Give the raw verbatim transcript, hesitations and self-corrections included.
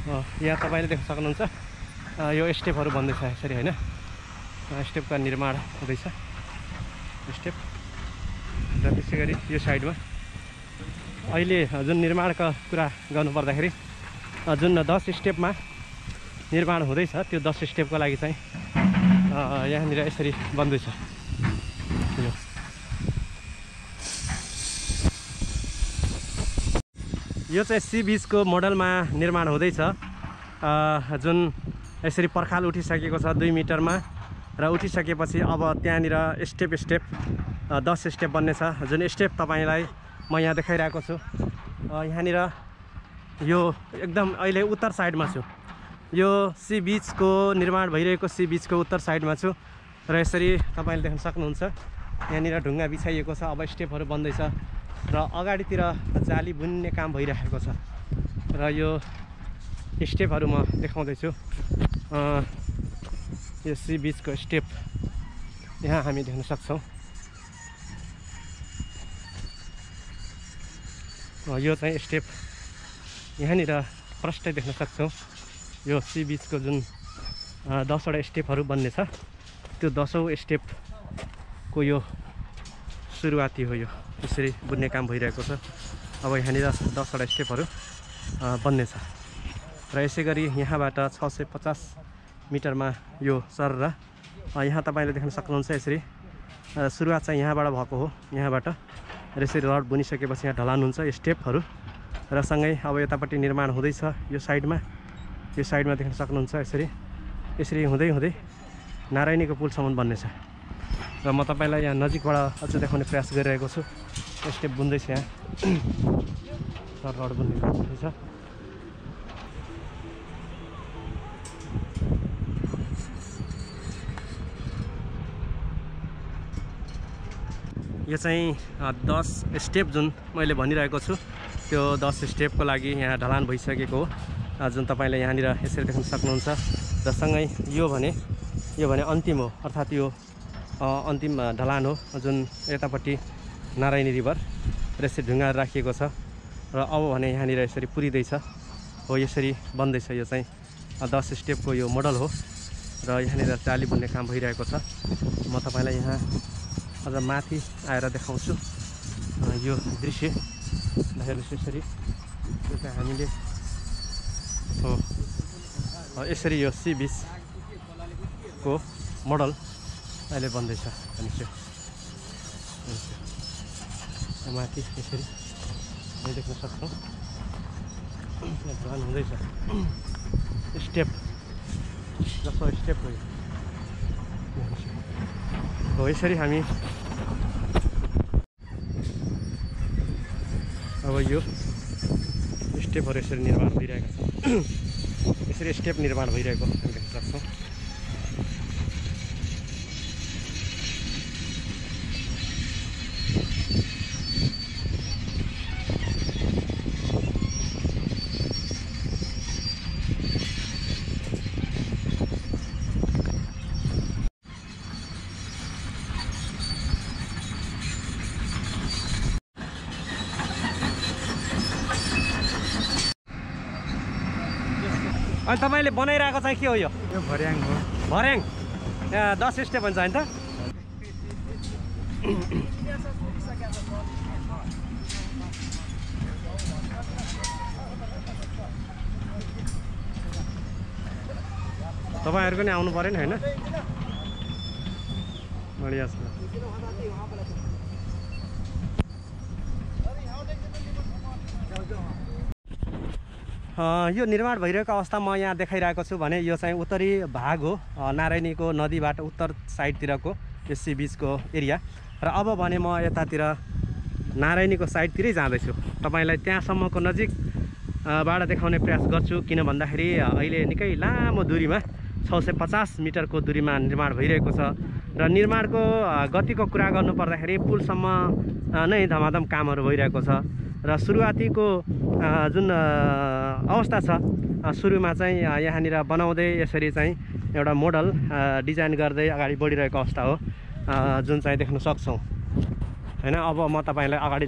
यहाँ तपाईँले देख्न सक्नुहुन्छ यो स्टेपहरू बन्दैछ यसरी होइन, स्टेपका निर्माण हुँदैछ स्टेप। र त्यसै गरी यो साइडमा अहिले जुन निर्माणका कुरा गर्नुपर्दाखेरि जुन दस स्टेपमा निर्माण हुँदैछ त्यो दस स्टेपको लागि चाहिँ यहाँनिर यसरी बन्दैछ। यो यो चाहिँ सी बिचको मोडलमा निर्माण हुँदैछ, जुन यसरी पर्खाल उठिसकेको छ दुई मिटरमा र उठिसकेपछि अब त्यहाँनिर स्टेप स्टेप दस स्टेप बन्नेछ। जुन स्टेप तपाईँलाई म यहाँ देखाइरहेको छु, यहाँनिर यो एकदम अहिले उत्तर साइडमा छु, यो सी बिचको निर्माण भइरहेको सी बिचको उत्तर साइडमा छु र यसरी तपाईँले देख्न सक्नुहुन्छ यहाँनिर ढुङ्गा बिछाइएको छ। अब स्टेपहरू बन्दैछ र अगाडितिर जाली बुन्ने काम भइरहेको छ र यो स्टेपहरू म देखाउँदैछु। यो सी बिचको स्टेप यहाँ हामी देख्न सक्छौँ। यो चाहिँ स्टेप यहाँनिर प्रष्टै देख्न सक्छौँ। यो सी बिचको जुन दसवटा स्टेपहरू बन्ने छ त्यो दसौँ स्टेपको यो सुरुवाती हो। यो यसरी बुन्ने काम भइरहेको छ। अब यहाँनिर दसवटा स्टेपहरू बन्ने छ र यसै गरी यहाँबाट छ सय पचास मिटरमा यो सर र यहाँ तपाईँले देख्न सक्नुहुन्छ यसरी सुरुवात चाहिँ यहाँबाट भएको हो, यहाँबाट र यसरी रड बुनिसकेपछि यहाँ ढलान हुन्छ स्टेपहरू र सँगै अब यतापट्टि निर्माण हुँदैछ। यो साइडमा यो साइडमा देख्न सक्नुहुन्छ यसरी यसरी हुँदै हुँदै नारायणीको पुलसम्म बन्नेछ र म तपाईँलाई यहाँ नजिकबाट अझ देखाउने प्रयास गरिरहेको छु। स्टेप बुन्दैछ यहाँ रड बुन्ने हुँदैछ। यो चाहिँ दस स्टेप जुन मैले भनिरहेको छु त्यो दस स्टेपको लागि यहाँ ढलान भइसकेको हो, जुन तपाईँले यहाँनिर यसरी देख्न सक्नुहुन्छ। र सँगै यो भने यो भने अन्तिम हो, अर्थात् यो अन्तिम ढलान हो जुन यतापट्टि नारायणी रिभर र यसरी ढुङ्गाहरू राखिएको छ र अब भने यहाँनिर यसरी पुरिँदैछ हो, यसरी बन्दैछ। यो चाहिँ दस स्टेपको यो मोडल हो र यहाँनिर जाली बुन्ने काम भइरहेको छ। म तपाईँलाई यहाँ अझ माथि आएर देखाउँछु यो दृश्य हेर्नुहोस्। यसरी यो चाहिँ हामीले हो यसरी यो सी बिचको मोडल अहिले बन्दैछ भनेपछि माथि यसरी हामी देख्न सक्छौँ ढलान हुँदैछ। स्टेप जसो स्टेप हो हो यसरी हामी अब यो स्टेपहरू यसरी निर्माण भइरहेका छन्। यसरी स्टेप निर्माण भइरहेको हामी देख्न सक्छौँ। अनि तपाईँले बनाइरहेको चाहिँ के हो? यो यो भर्याङ हो। भर्याङ यहाँ दस स्टेप हुन्छ होइन त? तपाईँहरूको नि आउनु पऱ्यो नि होइन? बढिया छ। यो निर्माण भइरहेको अवस्था म यहाँ देखाइरहेको छु भने यो चाहिँ उत्तरी भाग हो नारायणीको नदीबाट उत्तर साइडतिरको यो सी बिचको एरिया। र अब भने म यतातिर नारायणीको साइडतिरै जाँदैछु, तपाईँलाई त्यहाँसम्मको नजिकबाट देखाउने प्रयास गर्छु। किन भन्दाखेरि अहिले निकै लामो दूरीमा छ सय पचास मिटरको दूरीमा निर्माण भइरहेको छ र निर्माणको गतिको कुरा गर्नुपर्दाखेरि पुलसम्म नै धमाधम कामहरू भइरहेको छ र सुरुवातीको जुन अवस्था छ सुरुमा चाहिँ यहाँनिर बनाउँदै यसरी चाहिँ एउटा मोडल डिजाइन गर्दै अगाडि बढिरहेको अवस्था हो जुन चाहिँ देख्न सक्छौँ होइन। अब म तपाईँलाई अगाडि